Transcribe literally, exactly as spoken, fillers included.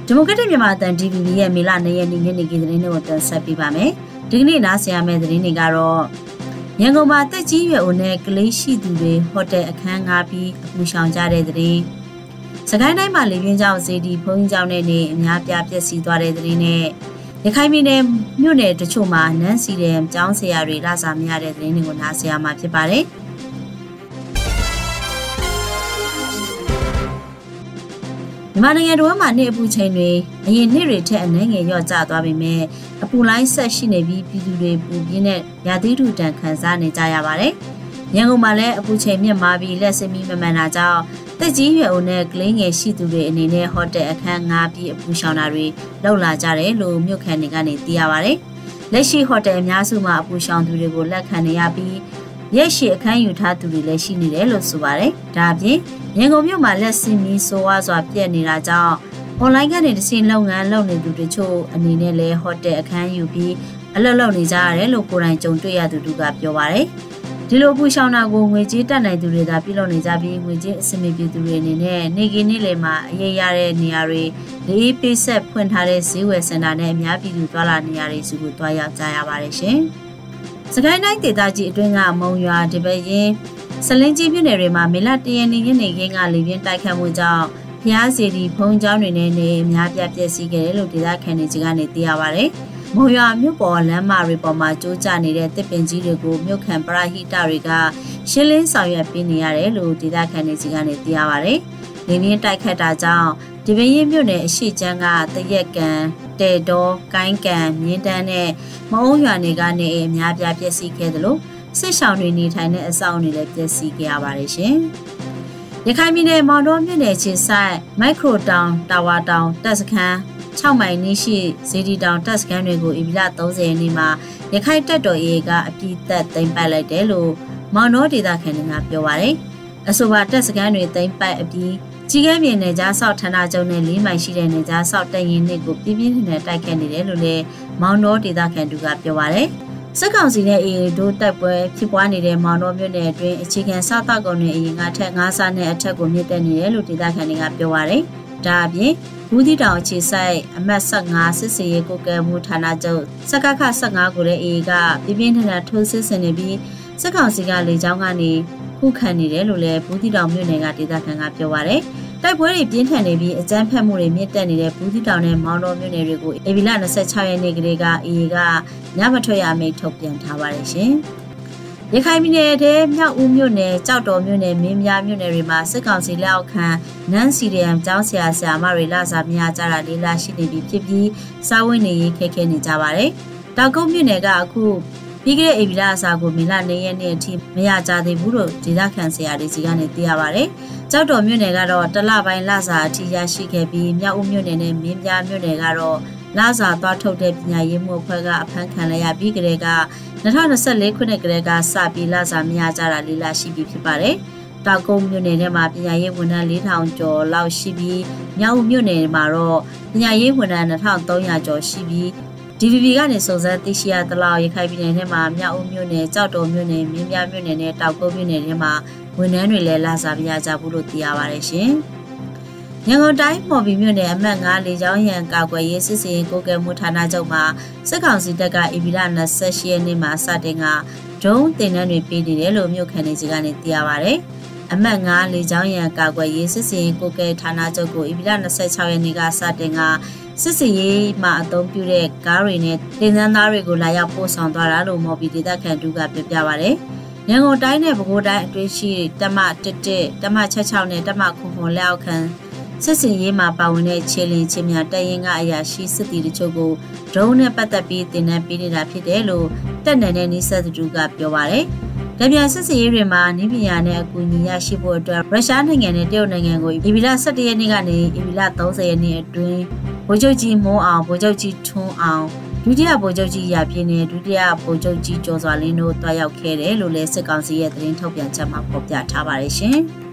ဒီမိုကရက်တစ်မြန်မာအသံ D V B ရဲ့မေလနှစ်ရက်နေ့ညနေခင်းသတင်းတွေကိုတင်ဆက်ပေးပါမယ်။ဒီကနေ့နားဆင်ရမယ့်သတင်းတွေကတော့ရန်ကုန်မှာတက်ကြီးရွယ်အိုနဲ့ကလေးရှိသူတွေဟိုတယ်အခန်းငှားပြီးအပူရှောင်ကြတဲ့သတင်း။စကိုင်းတိုင်းမှာလေပြင်းကြောင့်ဇေဒီဘုံကြောင့်နဲ့နေအများပြားပျက်စီးသွားတဲ့သတင်းနဲ့ရခိုင်ပြည်နယ်မြို့နယ်တချို့မှာနန်းစီတဲ့ကျောင်းဆရာတွေလာစားမရတဲ့သတင်းတွေကိုနားဆင်ရမှာဖြစ်ပါတယ်။မြန်မာနိုင်ငံတော်မှာနေ့အပူချိန်တွေအရင်နေ့တွေထက်အနည်းငယ်လျော့ကျသွားပေမဲ့အပူလိုင်းဆက်ရှိနေပြီးပြည်သူတွေပူပြင်းတဲ့ရာသီဥတုတန်ခံစားနေကြရပါတယ်။ရန်ကုန်မှာလည်းအပူချိန်မြင့်မာပြီးလက်စမီမမှန်တာကြောင့်တက်ကြီးရွယ်အိုနဲ့ကလေးငယ်ရှိသူတွေအနေနဲ့ဟိုတယ်အခန်းငှားပြီးအပူရှောင်တာတွေလုပ်လာကြတယ်လို့မြို့ခံတွေကနေသိရပါတယ်။လက်ရှိဟိုတယ်အများစုမှာအပူရှောင်သူတွေကိုလက်ခံနေရပြီးရက်ရှိအခန်းယူထားသူတွေလည်းရှိနေတယ်လို့ဆိုပါတယ်။ဒါအပြင်ရန်ကုန်မြို့မှာလက်စမီဆိုဝါစွာပြက်နေတာကြောင့်အွန်လိုင်းကနေတစင်လုပ်ငန်းလုပ်နေသူတို့ချို့အနေနဲ့လည်းဟိုတယ်အခန်းယူပြီးအလုပ်လုပ်နေကြရတယ်လို့ကိုယ်တိုင်ကြုံတွေ့ရသူတို့ကပြောပါတယ်။ဒီလိုပူရှောင်တာကိုငွေကြေးတက်နိုင်သူတွေသာပြုလုပ်နေကြပြီးငွေကြေးအစမီပြည်သူတွေအနေနဲ့နေကင်းနေ့လယ်မှာအရေးရတဲ့နေရာတွေလေးပေးဆက်ဖွင့်ထားတဲ့ဈေးဝယ်စင်တာနဲ့အများပြည်သူသွားလာနေရာတွေစုကိုတွားရောက်ကြရပါတယ်ရှင်။စကိုင်းတိုင်းဒေသကြီးအတွင်းကမုံရွာဒီပဲရင်စလင်းကြီးမြို့နယ်တွေမှာမေလတရနေ့ညနေခင်းကလေပြင်းတိုက်ခတ်မှုကြောင့်ဖျားစီဒီဖုံးကျောင်းတွေနဲ့နေအများပြပျက်စီးခဲ့တယ်လို့ဒေသခံတွေကနေသိရပါတယ်။မုံရွာမြို့ပေါ်လမ်းမတွေပေါ်မှာကျိုးကျနေတဲ့တစ်ပင်ကြီးတွေကိုမြို့ခံပရဟိတတွေကရှင်းလင်းဆောင်ရွက်ပေးနေရတယ်လို့ဒေသခံတွေကနေသိရပါတယ်။လေပြင်းတိုက်ခတ်တာကြောင့်ဒီပင်ရင်မြို့နယ်အရှိချမ်းကတရက်ကံတဲတော်ကိုင်းကံမြင်းတန်းနဲ့မအုံရွာတွေကနေအများပြပျက်စီးခဲ့တယ်လို့စစ်ဆောင်တွေနေထိုင်တဲ့အဆောက်အအုံတွေလည်းပျက်စီးခဲ့ရပါတယ်ရှင်။ရခိုင်ပြည်နယ်မောင်တောမြို့နယ်ခြေဆိုင်မိုက်ခရိုတောင်တာဝါတောင်တပ်စခန်း၆မိုင်နီးရှိဇေဒီတောင်တပ်စခန်းတွေကိုဧပြီလ၃၀ရက်နေ့မှာရခိုင်တပ်တော် A ကအပြည့်သက်သိမ်းပိုက်လိုက်တယ်လို့မောင်တောဒေသခံတွေကပြောပါတယ်။အဆိုပါတပ်စခန်းတွေသိမ်းပိုက်အပြီးကြီးကဲမြေနယ်ကြားဆောက်ဌာနချုပ်နဲ့လေးမိုင်ရှိတဲ့နယ်ကြားဆောက်တပ်ရင်းနှစ်ကိုပြင်းပြင်းထန်ထန်တိုက်ခတ်နေတယ်လို့လည်းမောင်တောဒေသခံတွေကပြောပါတယ်။စစ်ကောင်စီနဲ့ A တို့တိုက်ပွဲဖြစ်ပွားနေတဲ့မောင်တော်မြို့နယ်အတွင်းအခြေခံစားတောက်ကုန်တွေအရင်ကထက်ငါးဆနဲ့အထက်ကိုမြင့်တက်နေတယ်လို့ဒေသခံတွေကပြောပါရယ်။ဒါအပြင်ဘူးတီတောင်အခြေဆိုင်အမှတ်၁၅စစ်စေးကိုကဲမှုဌာနချုပ်စကခ၁၅ကိုလည်း A ကပြင်းပြင်းထန်ထန်ထိုးစစ်ဆင်နေပြီးစစ်ကောင်စီကလေကြောင်းကနေခုခံနေတယ်လို့လည်းဘူးတီတောင်မြို့နယ်ကဒေသခံကပြောပါရယ်။တိုက်ပွဲတွေပြင်းထန်နေပြီးအကြမ်းဖက်မှုတွေမြင့်တက်နေတဲ့ဘူးတီတောင်နဲ့မောင်တော်မြို့နယ်တွေကိုဧပြီလ၂၆ရက်နေ့ကလေးက A ကညမထွက်ရမိတ်ထုတ်ပြန်ထားပါတယ်ရှင်။ရခိုင်ပြည်နယ်ထဲမြောက်ဦးမြို့နယ်ကြောက်တော်မြို့နယ်မင်းပြားမြို့နယ်တွေမှာစစ်ကောင်စီလက်အောက်ခံနန်းစီရီယမ်ကျောင်းဆရာဆရာမတွေလာစားမြားကြတာလေးလာရှိနေပြီဖြစ်ပြီးစားဝတ်နေရေးခက်ခဲနေကြပါတယ်။တောက်ကုန်းမြို့နယ်ကအခုပြီးခဲ့တဲ့ဧပြီလအစားကိုမေလ၂ရက်နေ့အထိမရကြသေးဘူးလို့ဒေသခံဆရာတွေစီကနေသိရပါတယ်။ကြောက်တော်မြို့နယ်ကတော့တလပိုင်းလစာအထိရရှိခဲ့ပြီးမြောက်ဦးမြို့နယ်နဲ့မင်းပြားမြို့နယ်ကတော့လာစာသွားထုတ်တဲ့ပညာရေးမှုအဖွဲ့ကအဖမ်းခံလိုက်ရပြီးကလေးက၂၀၂၄ခုနှစ်ကလေးကစပြီးလာစာမရကြတာလေးလာရှိပြီဖြစ်ပါတယ်။တောက်ကုန်းမြို့နယ်ထဲမှာပညာရေးဝန်ထမ်း၄ထောင်ကျော်လောက်ရှိပြီးမြောက်ဦးမြို့နယ်မှာတော့ပညာရေးဝန်ထမ်း၂ထောင်၃ရာကျော်ရှိပြီးD V B ကနေစုံစမ်းသိရှိရသလောက်ရခိုင်ပြည်နယ်ထဲမှာမြောက်ဦးမြို့နယ်ကြောက်တော်မြို့နယ်မင်းပြားမြို့နယ်နဲ့တောက်ကုန်းမြို့နယ်ထဲမှာဝန်ထမ်းတွေလည်းလာစားပြရကြဘူးလို့သိရပါတယ်ရှင်။ရန်ကုန်တိုင်းမော်ဘီမြို့နယ်အမှတ်၅လေကြောင်းရန်ကာကွယ်ရေးစစ်စင်ကိုကဲမှုဌာနချုပ်မှာစစ်ကောင်စီတပ်ကဧပြီလ၂၈ရက်နေ့မှာစတင်ကဒရုန်းတင်နှန်းတွေပေးနေတယ်လို့မြို့ခံတွေကနေသိရပါတယ်။အမှတ်၅လေကြောင်းရန်ကာကွယ်ရေးစစ်စင်ကိုကဲဌာနချုပ်ကိုဧပြီလ၂၆ရက်နေ့ကစတင်ကစစ်စီရေးမှာအသုံးပြုတဲ့ကားတွေနဲ့တင်စန်းသားတွေကိုလာရောက်ပို့ဆောင်သွားတာလို့မော်ဘီဒေသခံတူကပြောပြပါဗျ။ရန်ကုန်တိုင်းနဲ့ပဲခူးတိုင်းအတွင်းရှိတမ၁၁တမ၆၆နဲ့တမခွန်ခွန်လက်အောက်ခံစစ်စီရေးမှာပါဝင်တဲ့ခြေလင်းချင်းများတရင်ကအရာရှိစစ်တီတို့ကိုဒရုန်းနဲ့ပတ်သက်ပြီးတင်နန်းပေးနေတာဖြစ်တယ်လို့တက်နယ်နဲ့နီးစပ်သူကပြောပါဗျ။ကြပြန်စစ်စီရေးတွေမှာနည်းပညာနဲ့အကူအညီရရှိဖို့အတွက်ရုရှားနိုင်ငံနဲ့တရုတ်နိုင်ငံကိုဧပြီလ၁၁ရက်နေ့ကနေဧပြီလ၃၀ရက်နေ့အတွင်းဗိုလ်ချုပ်ကြီးမိုးအောင်ဗိုလ်ချုပ်ကြီးထွန်းအောင်ဒုတိယဗိုလ်ချုပ်ကြီးရာပြင်းနဲ့ဒုတိယဗိုလ်ချုပ်ကြီးကျော်စွာလင်းတို့တွားရောက်ခဲ့တယ်လို့လည်းစစ်ကောင်စီရဲ့သတင်းထုတ်ပြန်ချက်မှာဖော်ပြထားပါတယ်ရှင်။